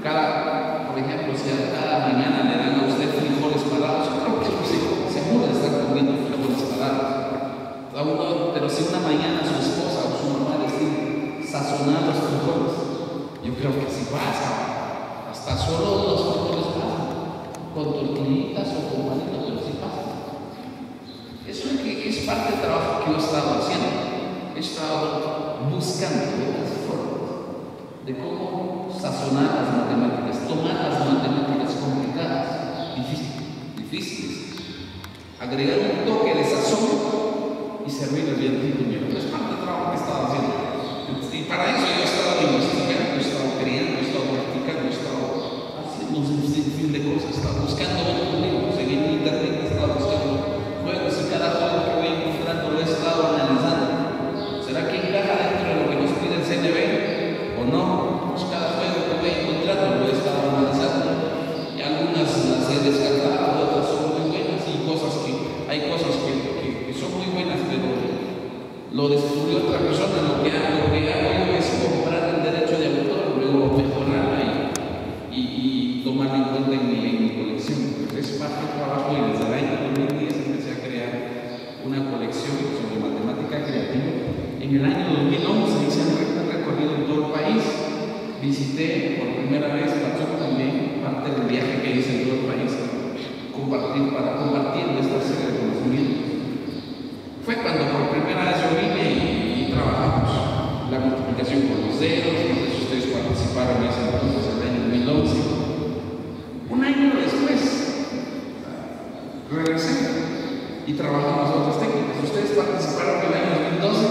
por ejemplo, si a cada mañana le dan a usted frijoles parados, yo creo que los hijos seguro están comiendo frijoles parados. Pero si una mañana su esposa o su mamá les tiene sazonar los frijoles, yo creo que sí pasa. Hasta solo los frijoles pasan, con tortillitas o con palitos, pero sí pasa. Eso es parte del trabajo que yo he estado haciendo. He estado buscando otras formas de cómo sazonar las matemáticas, tomar las matemáticas complicadas, difíciles, agregar un toque de sazón y servir el bien primero. Es parte del trabajo que he estado haciendo. Y para eso yo he estado investigando, he estado creando, he estado practicando, he estado haciendo un sinfín de cosas, he estado buscando otros libros, en internet he estado buscando juegos y cada juego que voy encontrando lo he estado analizando. ¿Será que encaja dentro de lo que nos pide el CNB o no? Pues cada juego que voy encontrando lo he estado analizando y algunas las he descartado, otras son muy buenas y hay cosas que son muy buenas, pero lo descubrió otra persona. Lo que hago yo es comprar el derecho de autor, luego mejorarla y tomarla en cuenta en mi colección. Pues es parte del trabajo y desde el año 2010 empecé a crear una colección sobre matemática creativa. En el año 2011 hice un recorrido en todo el país. Visité por primera vez Pachuca también, parte del viaje que hice en todo el país, para compartir esta serie de conocimientos. Fue cuando por primera vez yo vine y trabajamos la multiplicación por los dedos. No sé si ustedes participaron en ese entonces, en el año 2011. Un año después regresé y trabajamos otras técnicas. ¿Ustedes participaron en el año 2012?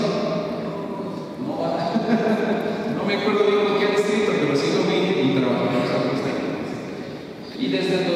No me acuerdo bien lo que han escrito, pero sí lo vi y trabajamos otras técnicas. Y desde el